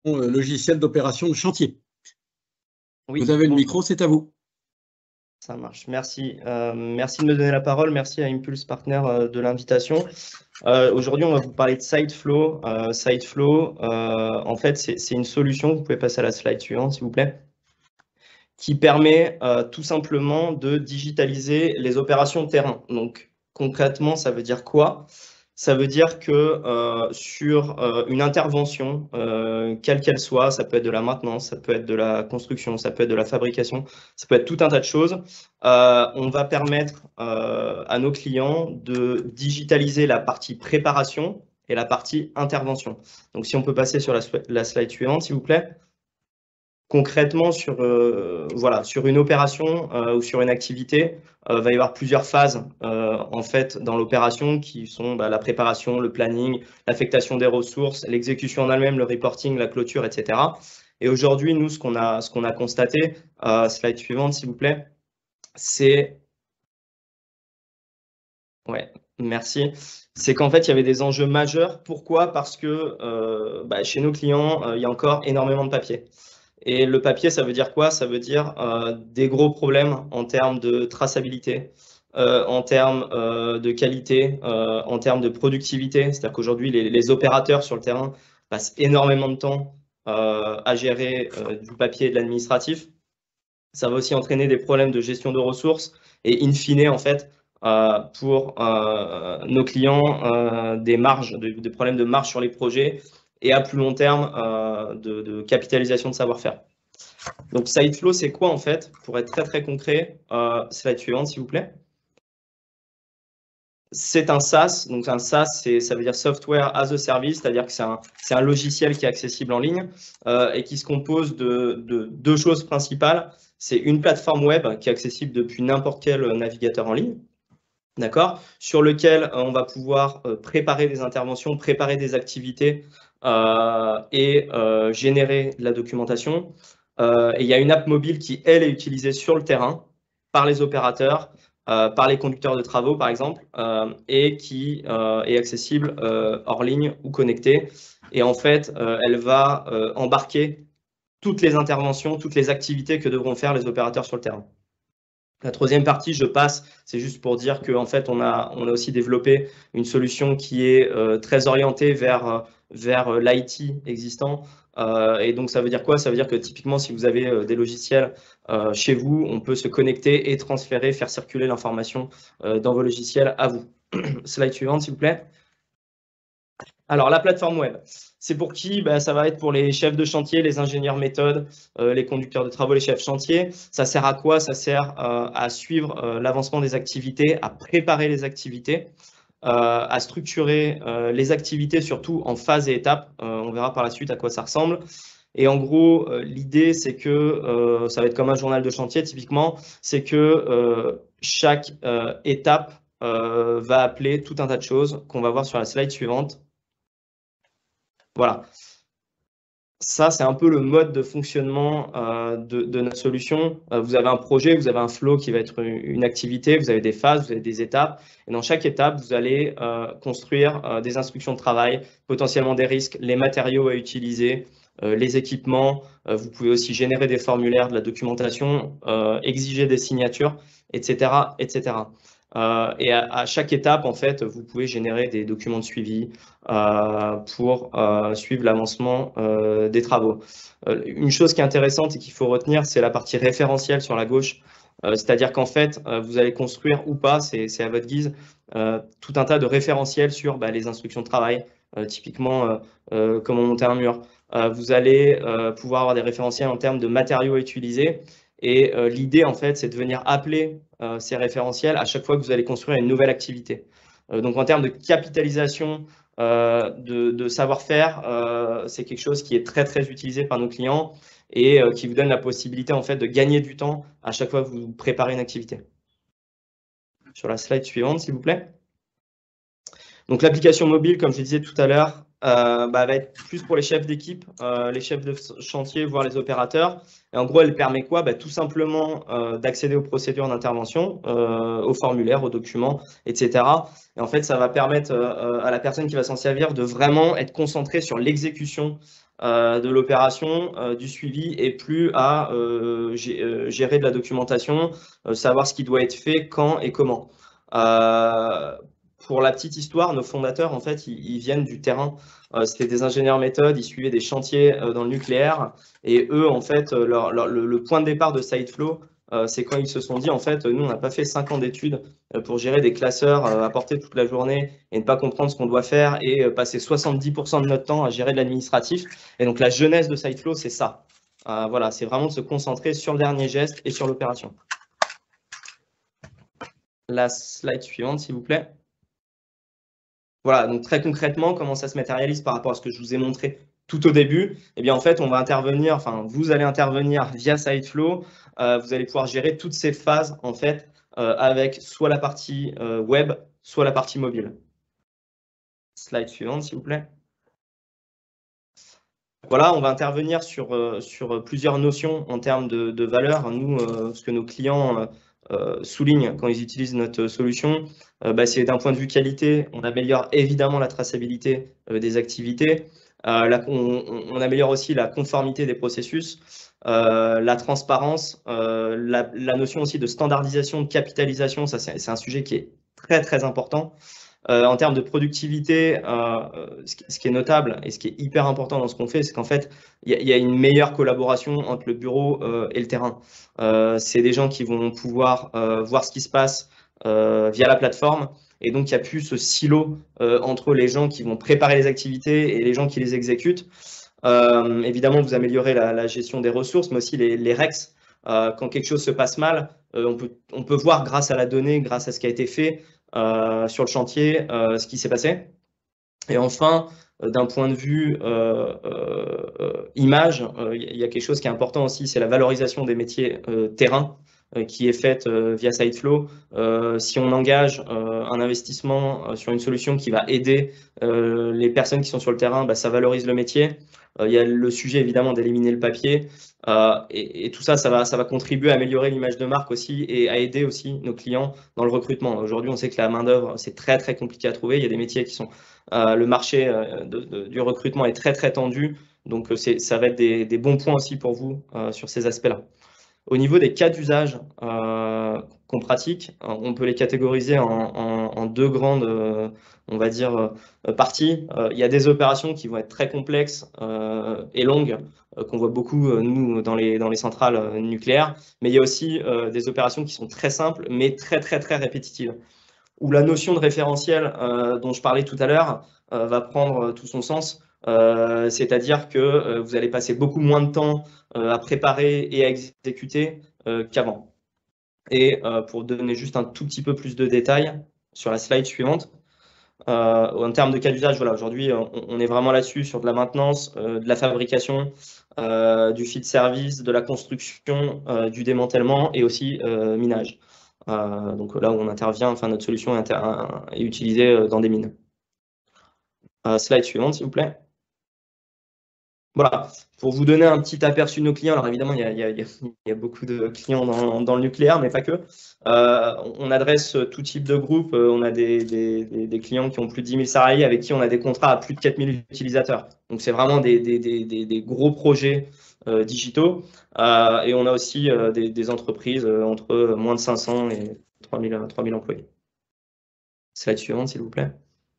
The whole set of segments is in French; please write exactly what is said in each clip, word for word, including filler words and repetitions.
euh, logiciel d'opération de chantier. Oui, vous avez le bon. micro, c'est à vous. Ça marche, merci. Euh, merci de me donner la parole, merci à Impulse Partner euh, de l'invitation. Euh, Aujourd'hui, on va vous parler de Siteflow. Euh, Siteflow, euh, en fait, c'est une solution, vous pouvez passer à la slide suivante, s'il vous plaît, qui permet euh, tout simplement de digitaliser les opérations de terrain. Donc, concrètement, ça veut dire quoi? Ça veut dire que euh, sur euh, une intervention, euh, quelle qu'elle soit, ça peut être de la maintenance, ça peut être de la construction, ça peut être de la fabrication, ça peut être tout un tas de choses, euh, on va permettre euh, à nos clients de digitaliser la partie préparation et la partie intervention. Donc, si on peut passer sur la, la slide suivante, s'il vous plaît. Concrètement, sur, euh, voilà, sur une opération euh, ou sur une activité, il euh, va y avoir plusieurs phases euh, en fait, dans l'opération qui sont bah, la préparation, le planning, l'affectation des ressources, l'exécution en elle-même, le reporting, la clôture, et cetera. Et aujourd'hui, nous, ce qu'on a, ce qu'on a constaté, euh, slide suivante, s'il vous plaît, c'est… Ouais, merci. C'est qu'en fait, il y avait des enjeux majeurs. Pourquoi? Parce que euh, bah, chez nos clients, euh, il y a encore énormément de papier. Et le papier, ça veut dire quoi? Ça veut dire euh, des gros problèmes en termes de traçabilité, euh, en termes euh, de qualité, euh, en termes de productivité. C'est-à-dire qu'aujourd'hui, les, les opérateurs sur le terrain passent énormément de temps euh, à gérer euh, du papier et de l'administratif. Ça va aussi entraîner des problèmes de gestion de ressources et in fine, en fait, euh, pour euh, nos clients, euh, des marges, de, des problèmes de marge sur les projets et à plus long terme euh, de, de capitalisation de savoir-faire. Donc, Siteflow, c'est quoi en fait? Pour être très très concret, euh, slide suivante s'il vous plaît. C'est un SaaS, donc un SaaS, ça veut dire Software as a Service, c'est-à-dire que c'est un, un logiciel qui est accessible en ligne euh, et qui se compose de, de deux choses principales. C'est une plateforme web qui est accessible depuis n'importe quel navigateur en ligne, d'accord, sur lequel on va pouvoir préparer des interventions, préparer des activités euh, et euh, générer de la documentation. Euh, et il y a une app mobile qui, elle, est utilisée sur le terrain par les opérateurs, euh, par les conducteurs de travaux, par exemple, euh, et qui euh, est accessible euh, hors ligne ou connectée. Et en fait, euh, elle va euh, embarquer toutes les interventions, toutes les activités que devront faire les opérateurs sur le terrain. La troisième partie, je passe, c'est juste pour dire qu'en fait, on a, on a aussi développé une solution qui est euh, très orientée vers, vers l'I T existant. Euh, et donc, ça veut dire quoi? Ça veut dire que typiquement, si vous avez euh, des logiciels euh, chez vous, on peut se connecter et transférer, faire circuler l'information euh, dans vos logiciels à vous. Slide suivante, s'il vous plaît. Alors, la plateforme web, c'est pour qui? Ben, ça va être pour les chefs de chantier, les ingénieurs méthodes, euh, les conducteurs de travaux, les chefs chantier. Ça sert à quoi? Ça sert euh, à suivre euh, l'avancement des activités, à préparer les activités, euh, à structurer euh, les activités, surtout en phases et étapes. Euh, on verra par la suite à quoi ça ressemble. Et en gros, euh, l'idée, c'est que euh, ça va être comme un journal de chantier, typiquement, c'est que euh, chaque euh, étape euh, va appeler tout un tas de choses qu'on va voir sur la slide suivante. Voilà. Ça, c'est un peu le mode de fonctionnement euh, de, de notre solution. Euh, vous avez un projet, vous avez un flow qui va être une, une activité, vous avez des phases, vous avez des étapes. Et dans chaque étape, vous allez euh, construire euh, des instructions de travail, potentiellement des risques, les matériaux à utiliser, euh, les équipements. Euh, vous pouvez aussi générer des formulaires, de la documentation, euh, exiger des signatures, et cetera, et cetera. Euh, et à, à chaque étape, en fait, vous pouvez générer des documents de suivi euh, pour euh, suivre l'avancement euh, des travaux. Euh, une chose qui est intéressante et qu'il faut retenir, c'est la partie référentielle sur la gauche. Euh, C'est-à-dire qu'en fait, euh, vous allez construire ou pas, c'est à votre guise, euh, tout un tas de référentiels sur bah, les instructions de travail, euh, typiquement euh, euh, comment monter un mur. Euh, vous allez euh, pouvoir avoir des référentiels en termes de matériaux à utiliser. Et euh, l'idée, en fait, c'est de venir appeler euh, ces référentiels à chaque fois que vous allez construire une nouvelle activité. Euh, donc, en termes de capitalisation euh, de, de savoir-faire, euh, c'est quelque chose qui est très, très utilisé par nos clients et euh, qui vous donne la possibilité, en fait, de gagner du temps à chaque fois que vous préparez une activité. Sur la slide suivante, s'il vous plaît. Donc, l'application mobile, comme je disais tout à l'heure, euh, bah, va être plus pour les chefs d'équipe, euh, les chefs de chantier, voire les opérateurs. Et en gros, elle permet quoi? Bah, tout simplement euh, d'accéder aux procédures d'intervention, euh, aux formulaires, aux documents, et cetera. Et en fait, ça va permettre euh, à la personne qui va s'en servir de vraiment être concentrée sur l'exécution euh, de l'opération, euh, du suivi, et plus à euh, gérer de la documentation, euh, savoir ce qui doit être fait, quand et comment. Euh, pour la petite histoire, nos fondateurs, en fait, ils, ils viennent du terrain. Euh, C'était des ingénieurs méthodes, ils suivaient des chantiers euh, dans le nucléaire. Et eux, en fait, leur, leur, le, le point de départ de SideFlow, euh, c'est quand ils se sont dit, en fait, nous, on n'a pas fait cinq ans d'études euh, pour gérer des classeurs euh, à porter toute la journée et ne pas comprendre ce qu'on doit faire et euh, passer soixante-dix pour cent de notre temps à gérer de l'administratif. Et donc, la jeunesse de SideFlow, c'est ça. Euh, voilà, c'est vraiment de se concentrer sur le dernier geste et sur l'opération. La slide suivante, s'il vous plaît. Voilà, donc très concrètement, comment ça se matérialise par rapport à ce que je vous ai montré tout au début? Eh bien, en fait, on va intervenir, enfin, vous allez intervenir via SideFlow. Euh, vous allez pouvoir gérer toutes ces phases, en fait, euh, avec soit la partie euh, web, soit la partie mobile. Slide suivante, s'il vous plaît. Voilà, on va intervenir sur, euh, sur plusieurs notions en termes de, de valeur. Nous, euh, ce que nos clients euh, euh, soulignent quand ils utilisent notre solution, euh, bah, c'est d'un point de vue qualité, on améliore évidemment la traçabilité euh, des activités. Euh, la, on, on améliore aussi la conformité des processus, euh, la transparence, euh, la, la notion aussi de standardisation, de capitalisation. Ça, c'est un sujet qui est très, très important. Euh, en termes de productivité, euh, ce, qui, ce qui est notable et ce qui est hyper important dans ce qu'on fait, c'est qu'en fait, il y, y a une meilleure collaboration entre le bureau euh, et le terrain. Euh, c'est des gens qui vont pouvoir euh, voir ce qui se passe euh, via la plateforme. Et donc, il n'y a plus ce silo euh, entre les gens qui vont préparer les activités et les gens qui les exécutent. Euh, évidemment, vous améliorez la, la gestion des ressources, mais aussi les, les rex. Euh, quand quelque chose se passe mal, euh, on, peut, on peut voir grâce à la donnée, grâce à ce qui a été fait, Euh, sur le chantier, euh, ce qui s'est passé. Et enfin, euh, d'un point de vue euh, euh, image, il euh, y a quelque chose qui est important aussi, c'est la valorisation des métiers euh, terrain euh, qui est faite euh, via SideFlow. Euh, si on engage euh, un investissement euh, sur une solution qui va aider euh, les personnes qui sont sur le terrain, bah, ça valorise le métier. Il y a le sujet évidemment d'éliminer le papier euh, et, et tout ça, ça va, ça va contribuer à améliorer l'image de marque aussi et à aider aussi nos clients dans le recrutement. Aujourd'hui, on sait que la main-d'œuvre, c'est très très compliqué à trouver. Il y a des métiers qui sont, euh, le marché euh, de, de, du recrutement est très très tendu, donc ça va être des, des bons points aussi pour vous euh, sur ces aspects-là. Au niveau des cas d'usage euh, qu'on pratique, on peut les catégoriser en, en, en deux grandes, euh, on va dire, euh, parties. Euh, il y a des opérations qui vont être très complexes euh, et longues, euh, qu'on voit beaucoup, euh, nous, dans les, dans les centrales euh, nucléaires. Mais il y a aussi euh, des opérations qui sont très simples, mais très, très, très répétitives, où la notion de référentiel euh, dont je parlais tout à l'heure euh, va prendre tout son sens. Euh, c'est-à-dire que euh, vous allez passer beaucoup moins de temps euh, à préparer et à exécuter euh, qu'avant. Et euh, pour donner juste un tout petit peu plus de détails sur la slide suivante, euh, en termes de cas d'usage, voilà, aujourd'hui, on, on est vraiment là-dessus, sur de la maintenance, euh, de la fabrication, euh, du feed service, de la construction, euh, du démantèlement et aussi euh, minage. Euh, donc là où on intervient, enfin notre solution est, est utilisée dans des mines. Euh, slide suivante, s'il vous plaît. Voilà, pour vous donner un petit aperçu de nos clients, alors évidemment, il y a, il y a, il y a beaucoup de clients dans, dans le nucléaire, mais pas que. Euh, on adresse tout type de groupe. On a des, des, des clients qui ont plus de dix mille salariés, avec qui on a des contrats à plus de quatre mille utilisateurs. Donc, c'est vraiment des, des, des, des gros projets euh, digitaux. Euh, et on a aussi euh, des, des entreprises euh, entre moins de cinq cents et trois mille employés. Slide suivante, s'il vous plaît.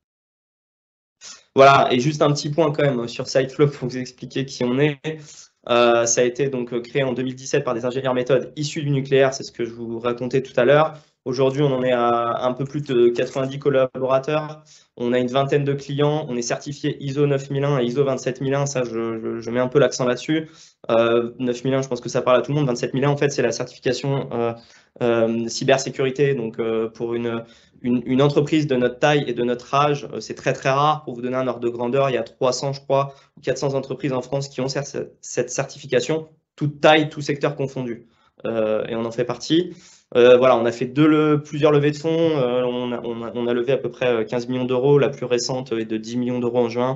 Voilà, et juste un petit point quand même sur SideFlow pour vous expliquer qui on est. Euh, ça a été donc créé en deux mille dix-sept par des ingénieurs méthodes issus du nucléaire, c'est ce que je vous racontais tout à l'heure. Aujourd'hui, on en est à un peu plus de quatre-vingt-dix collaborateurs. On a une vingtaine de clients. On est certifié I S O neuf mille un et I S O vingt-sept mille un. Ça, je, je, je mets un peu l'accent là-dessus. Euh, neuf mille un, je pense que ça parle à tout le monde. vingt-sept mille un, en fait, c'est la certification euh, euh, cybersécurité. Donc, euh, pour une, une, une entreprise de notre taille et de notre âge, c'est très, très rare. Pour vous donner un ordre de grandeur, il y a trois cents, je crois, ou quatre cents entreprises en France qui ont cette certification, toute taille, tout secteur confondu. Euh, et on en fait partie. Euh, voilà, on a fait deux le, plusieurs levées de fonds. Euh, on, a, on, a, on a levé à peu près quinze millions d'euros. La plus récente est de dix millions d'euros en juin.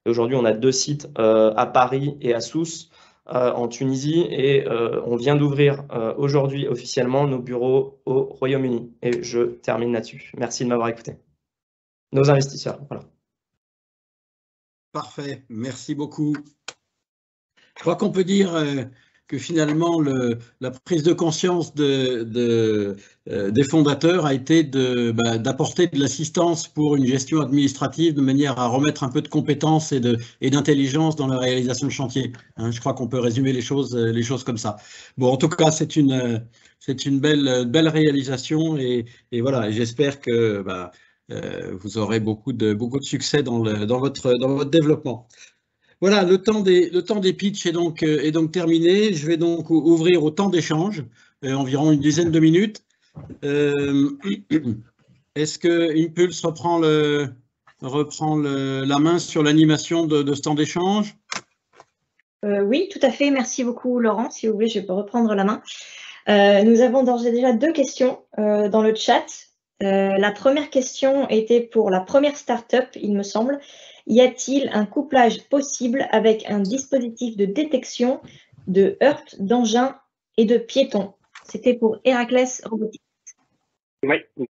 Et aujourd'hui, on a deux sites euh, à Paris et à Sousse, euh, en Tunisie, et euh, on vient d'ouvrir euh, aujourd'hui officiellement nos bureaux au Royaume-Uni. Et je termine là-dessus. Merci de m'avoir écouté. Nos investisseurs, voilà. Parfait, merci beaucoup. Je crois qu'on peut dire euh, que finalement, le, la prise de conscience de, de, euh, des fondateurs a été de, bah, d'apporter de l'assistance pour une gestion administrative de manière à remettre un peu de compétences et, de, et d'intelligence dans la réalisation de chantier. Hein, je crois qu'on peut résumer les choses, les choses comme ça. Bon, en tout cas, c'est une, c'est une belle, belle réalisation et, et voilà, j'espère que bah, euh, vous aurez beaucoup de, beaucoup de succès dans, le, dans, votre, dans votre développement. Voilà, le temps des, le temps des pitchs est donc, euh, est donc terminé. Je vais donc ouvrir au temps d'échange, euh, environ une dizaine de minutes. Euh, Est-ce que Impulse reprend, le, reprend le, la main sur l'animation de, de ce temps d'échange? euh, Oui, tout à fait. Merci beaucoup, Laurent. Si vous voulez, je peux reprendre la main. Euh, nous avons d'ores et déjà deux questions euh, dans le chat. Euh, la première question était pour la première start-up, il me semble. Y a-t-il un couplage possible avec un dispositif de détection de heurts, d'engins et de piétons? C'était pour Héraclès Robotics. Oui,